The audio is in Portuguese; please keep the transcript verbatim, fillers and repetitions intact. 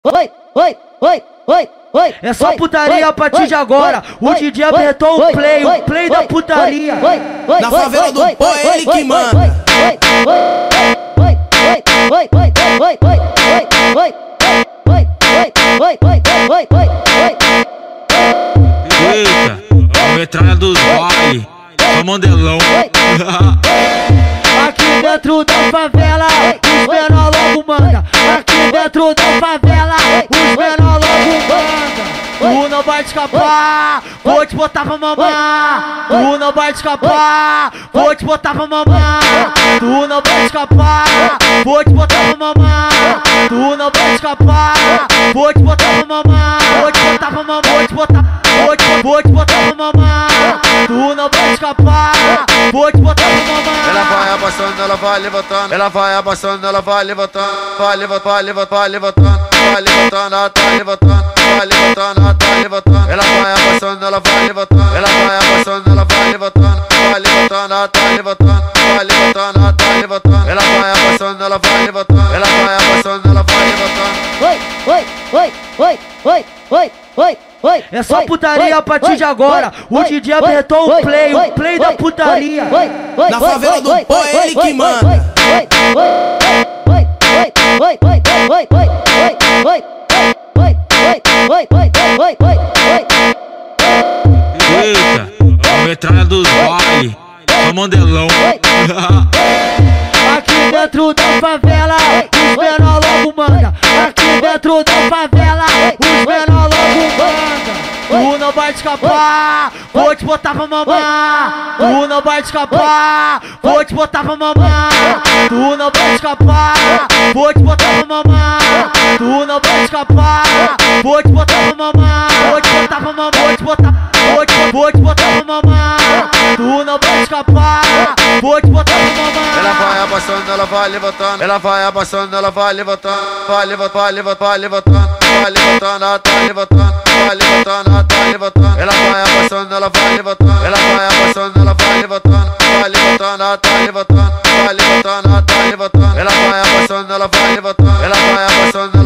Oi, oi, oi, oi, oi. É só putaria a partir de agora. O D J apertou o play, o play da putaria. Na favela do pó é ele que manda. Oi, oi, oi, oi, oi, oi, oi, oi, oi, oi, oi, oi, oi, oi, oi. Eita, a metralha dos baile, só mandelão. Aqui dentro da favela, os menor logo manda. Aqui dentro da favela, os menor logo manda. Tu não vai escapar, vou te botar pra mamar. Tu não vai escapar, vou te botar pra mamar. Tu não vai escapar, vou te botar pra mamar. Tu não vai escapar, vou te botar pra mamar. Vou te botar pra mamar, vou te botar, vou te, vou te botar pra mamar. Tu não vai escapar, vou te botar pra mamar. Ela vai abaixando, ela vai levantando. Ela vai abaixando, ela vai levantando. Vai levantando, vai levantando, vai levantando. Vai levantando, ela tá levantando. Vai levantando, ela tá levantando. Ela vai abaixando, ela vai levantando. Ela vai abaixando, ela vai levantando. Vai levantando, ela tá levantando. Vai levantando, ela tá levantando. Ela vai abaixando, ela vai levantando. Ela vai abaixando, ela vai levantando. Oi, oi, oi, oi, oi, oi, oi, oi. É só putaria a partir de agora. O D J apertou o play, o play da putaria. Na favela do pó é ele que manda. Oi, oi, oi, oi, oi, oi, oi, oi, oi, oi, oi, oi, oi, oi, oi, oi. Eita, a metralha dos baile, só mandelão. Aqui dentro da favela, os menor logo manda. Aqui dentro da favela, os menor logo manda. Tu não vai escapar, vou te botar pra mamar. Tu não vai escapar, vou te botar pra mamar. Tu não vai escapar, vou te botar pra mamar. Tu não vai escapar, vou te botar pra mamar. Vou te botar pra mamar, vou te botar, vou te, vou te botar pra mamar. Tu não vai escapar, vou te botar pra mamar. Ela vai abaixando, ela vai levantando. Ela vai abaixando, ela vai levantando. Vai levantando, vai levantando, vai levantando. Vai levantando, ela tá levantando. Vai levantando, ela tá levantando. Ela vai abaixando, ela vai levantando. Ela vai abaixando, ela vai levantando. Vai levantando, ela tá levantando. Vai levantando, ela tá levantando. Ela vai abaixando, ela vai levantando. Ela vai abaixando.